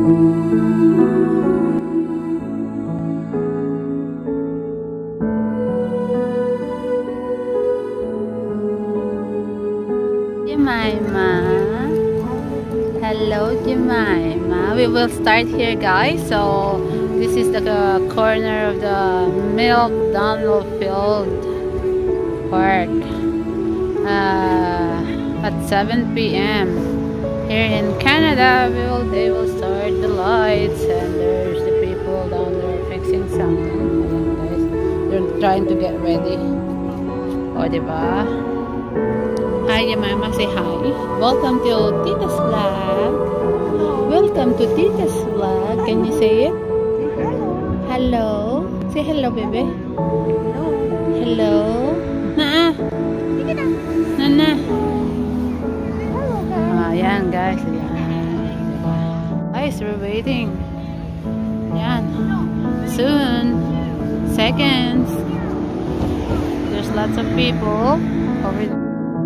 Jemima. Hello, Jemima. We will start here, guys. So this is the corner of the Milk Donald Field Park at 7 p.m. Here in Canada. They will start the lights, and there's the people down there fixing something. Ayan, guys. They're trying to get ready. O, diba? Hi, Jemima. Say hi. Welcome to Tita's Vlog. Welcome to Tita's Vlog. Can you say it? Hello. Say hello, baby. Hello. Naa. Nana. Ayan, guys. Ayan. Guys, we're waiting. Ayan. Soon. Seconds. There's lots of people over there.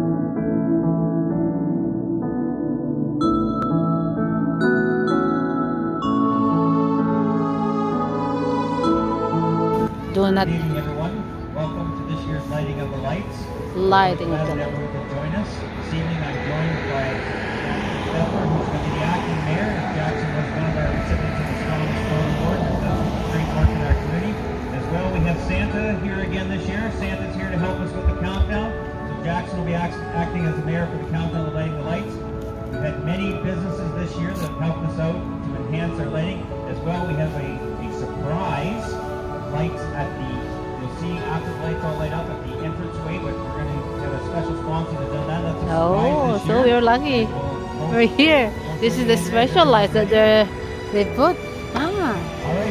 Do not. Good evening, everyone. Welcome to this year's Lighting of the Lights. Lighting of Glad the that lights. everyone could join us. This evening I'm joined by Pepper, who's going to be the acting mayor. Jackson was one of our recipients of the Strong Stone Award and does great work in our community. As well, we have Santa here again this year. Santa's here to help us with the countdown. So Jackson will be acting as the mayor for the countdown of Lighting the Lights. We've had many businesses this year that have helped us out to enhance our lighting. As well, we have a surprise lights at the, you'll see after the lights all light up at the entranceway, but we're going to have a special sponsor that's done that. That's a surprise this So year. we're lucky. We're here. This is the special lights that they put. All right.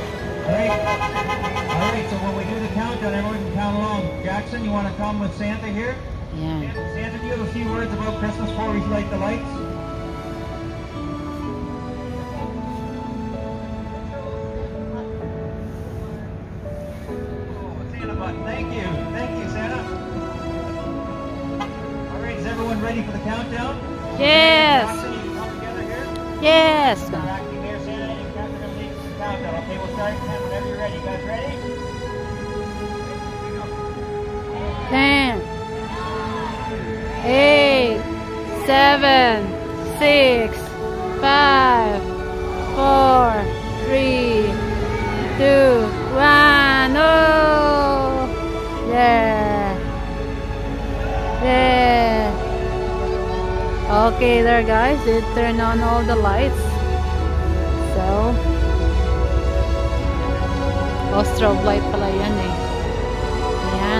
So when we do the countdown, everyone can count along. Jackson, you want to come with Santa here? Yeah. Santa, do you have a few words about Christmas before we light the lights? Thank you, Santa. All right, is everyone ready for the countdown? Yes. Jackson, you can come together here. Yes. Our acting mayor, Santa, and you guys are going to lead the countdown. Okay, we'll start whenever you're ready. You guys ready? 10, 8, 7, 6, 5, 4, 3, 2, 1. Oh! There. Okay, there, guys. They turn on all the lights. So, strobe light pala yan eh. Ayan.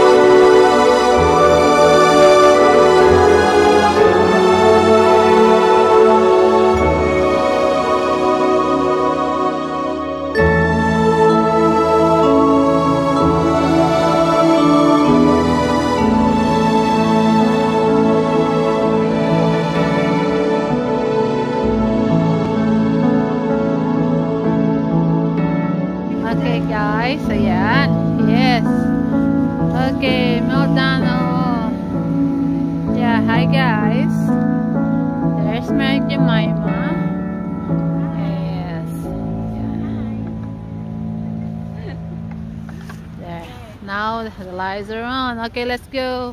Okay, guys. Ayan. Yes. Okay, Maldano. Yeah, hi, guys. There's my Jemima. Yes. Yeah. There. Now the lights are on. Okay, let's go.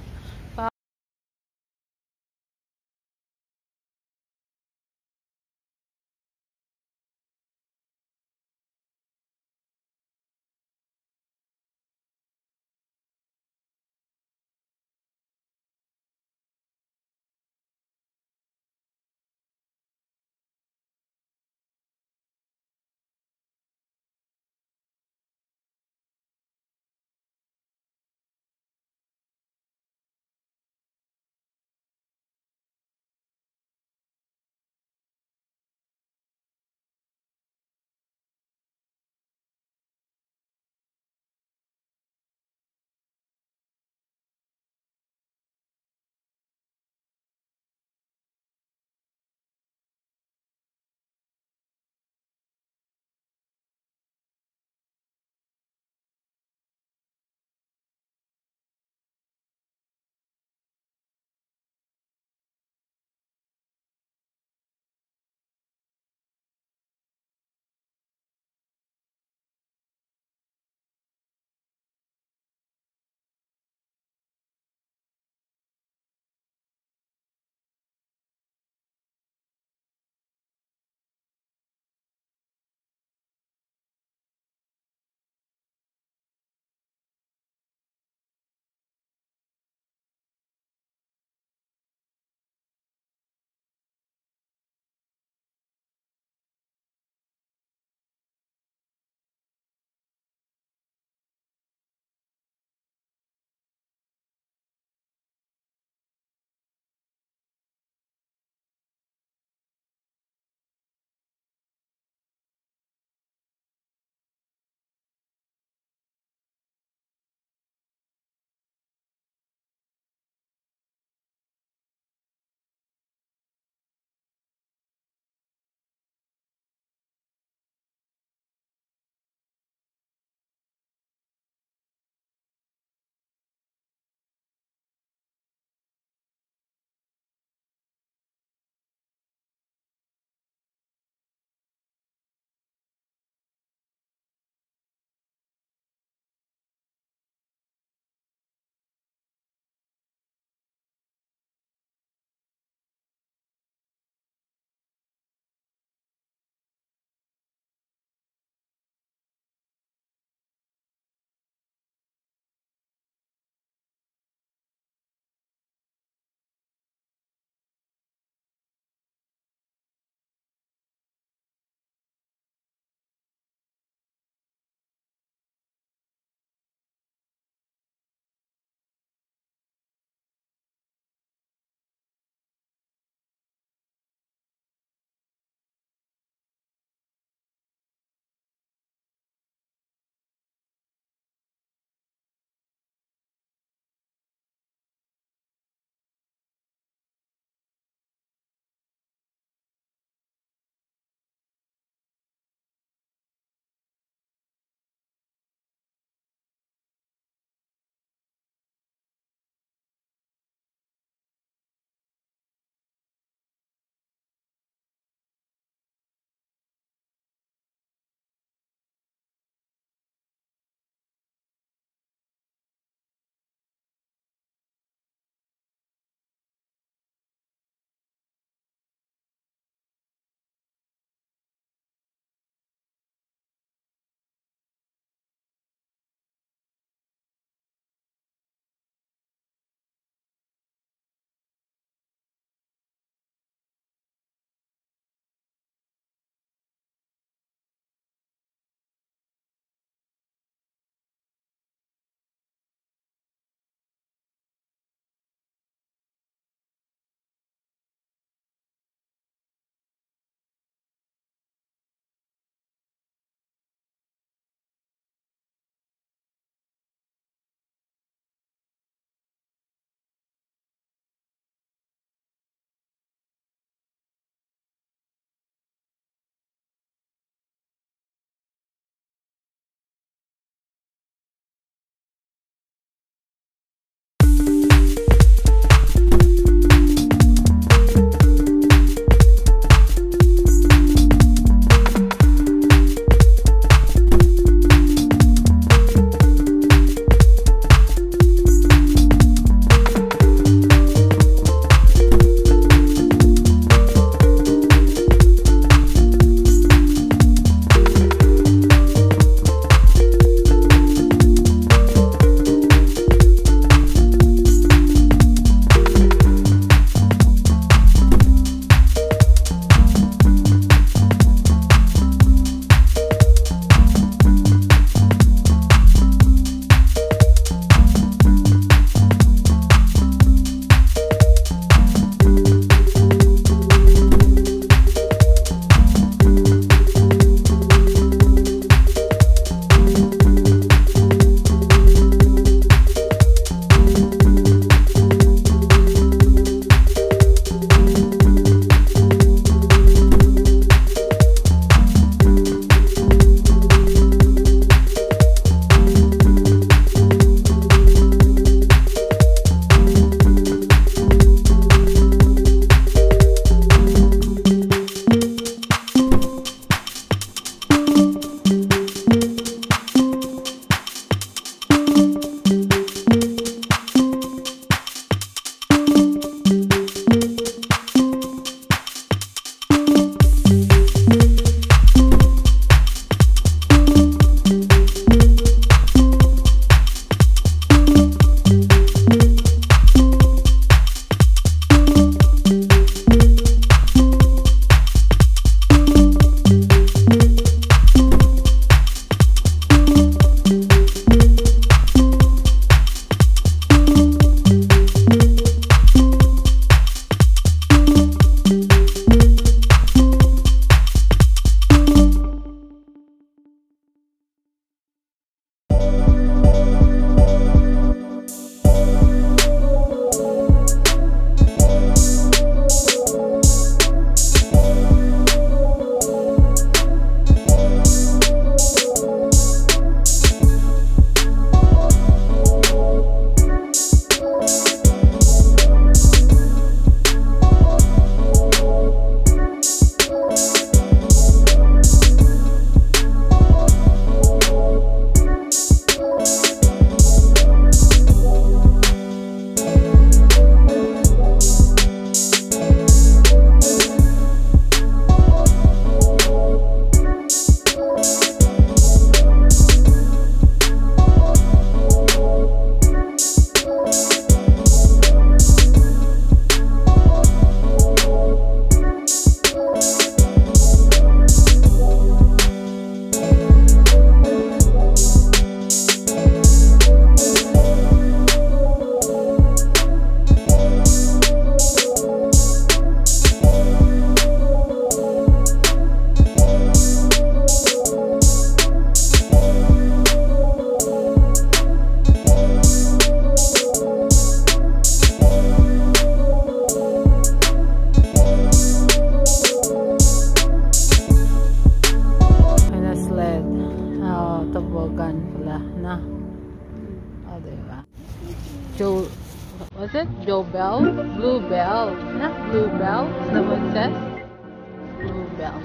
Was it Joe Bell? Blue Bell. Not Blue Bell. Is that what it says? Blue Bell.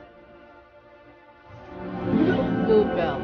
Blue Bell.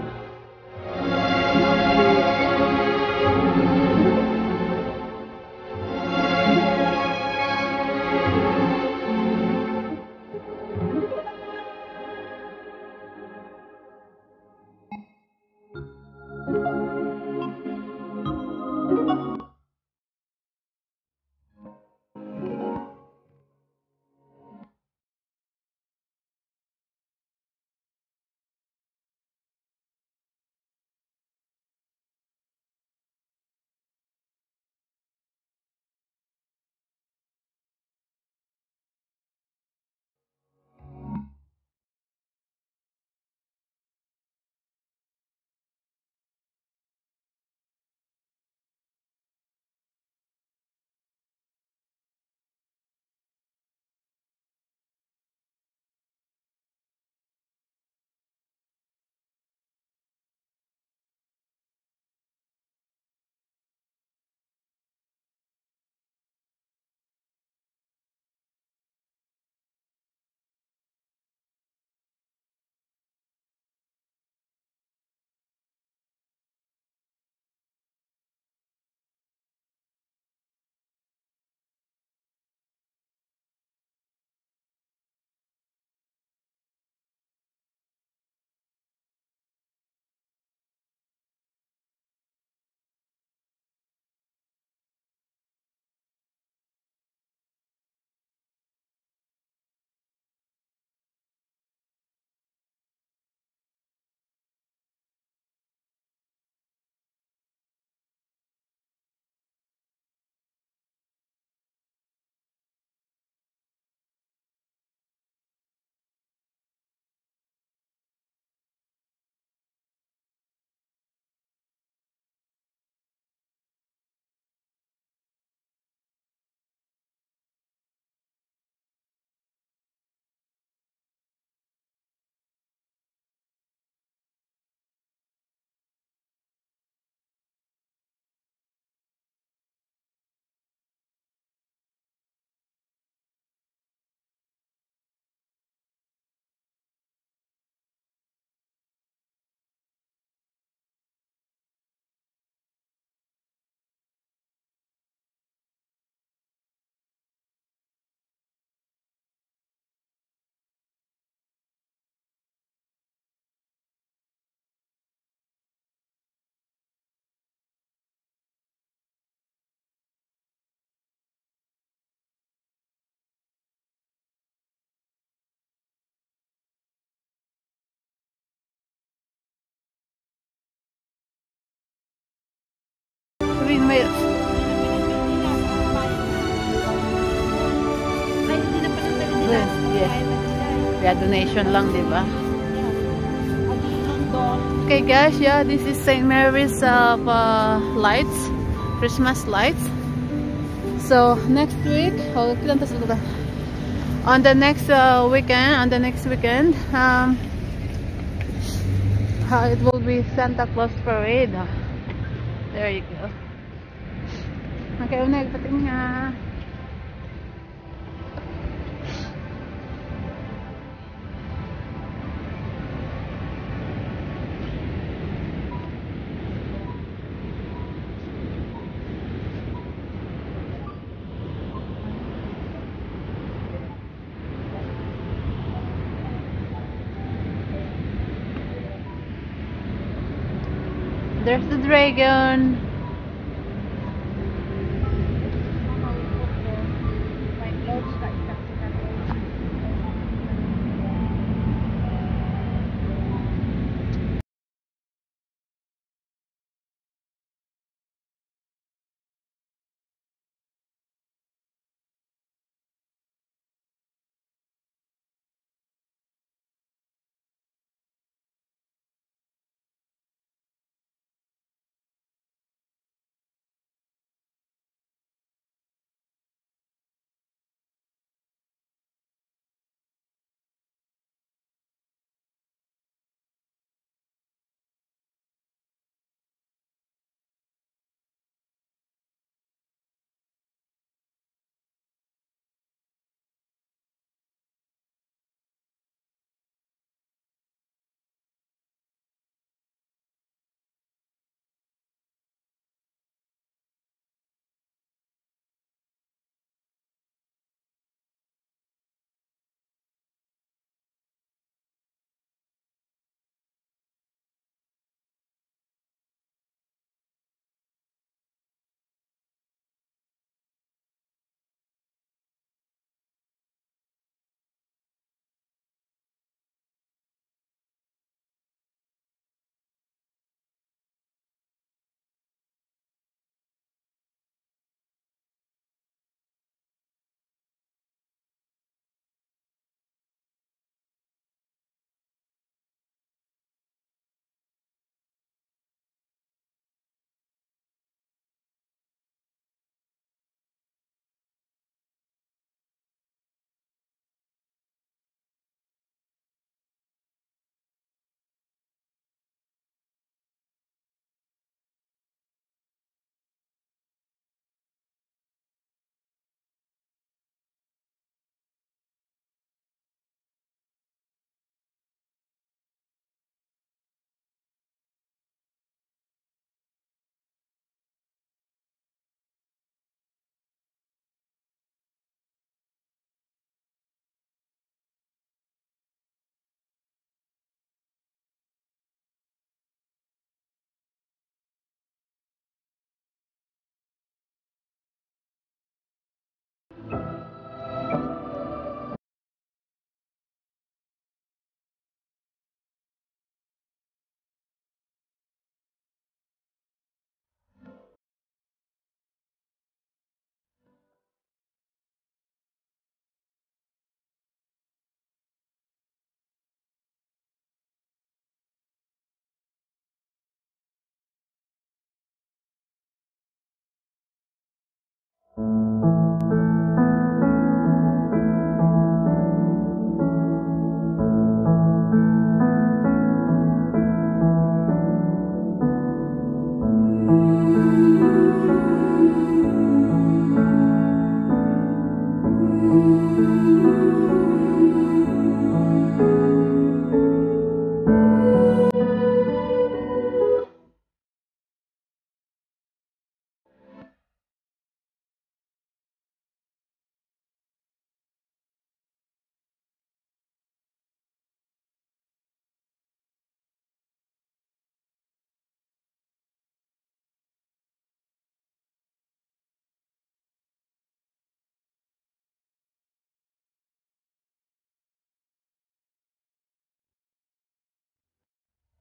May yeah. Yeah, donation lang, di ba? Okay guys, yeah, this is St. Mary's lights, Christmas lights. So next week, on the next weekend, it will be Santa Claus parade. There you go. Okay, unay pating nga. There's the dragon.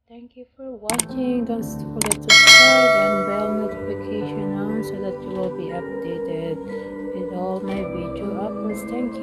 Thank you for watching. Don't forget to subscribe and bell notification on so that you will be updated with all my video uploads. Thank you.